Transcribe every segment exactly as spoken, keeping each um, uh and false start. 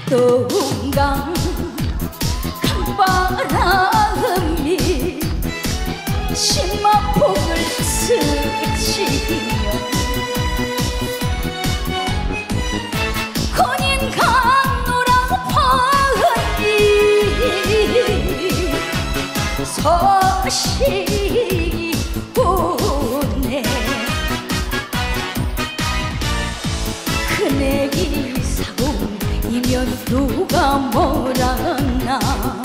동강 강바람이 심마폭을 스치며 건인 강노랑파이 서시 오네 큰애기 사공이면 누가 뭐라나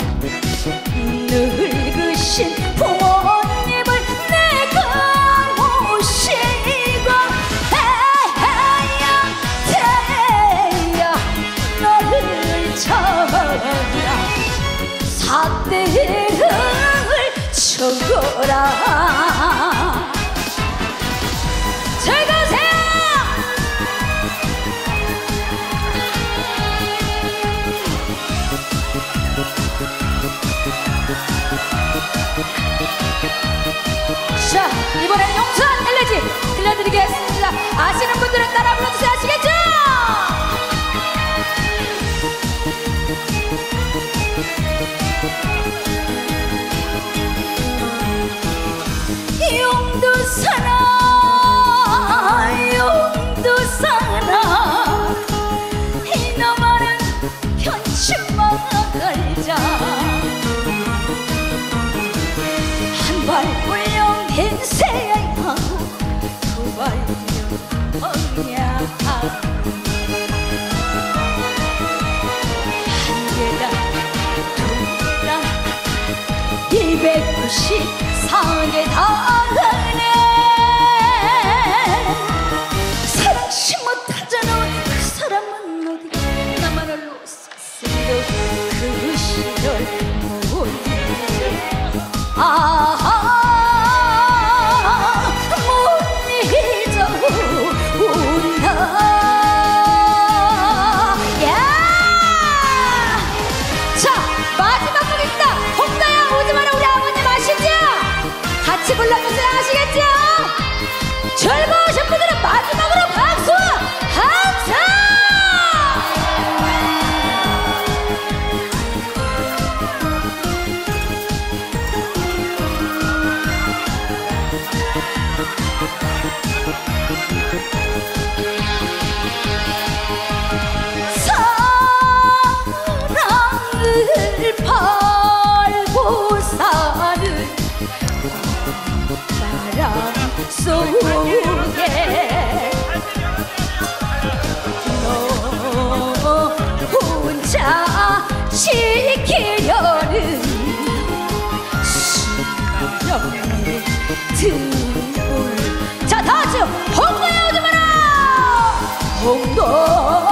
늙으신 부모님을 내가 모시고 해야 돼야 너를 잡아 사대를 쳐거라. 잘 가세요. 자, 이번에는 용산 엘레지 들려드리겠습니다. 아시는 분들은 따라 불러주세요. 아시겠죠? 용두사나 용두사나 이놈아는 편치마 걸자 한발 물령 인생하고 두발 물령 엉냐 한 계단 두랑 이백구십사 계단에 사랑시 못하잖아. 그 사람은 어디가 나만을로 샀어도 그 시절 못 아하 못 잊어 온다. 야! 자, 마지막 곡입니다. 홍다야 오지 마라 우리 아버님 아시죠? 같이 불러주세요. 아시겠죠? 즐거우신 분들은 마지막으로 박수 함성! 사랑을 팔고 사는 바람 속에 너 혼자 지키려는 수령의 등불. 자, 다같이 홍도에 오지 마라. 홍도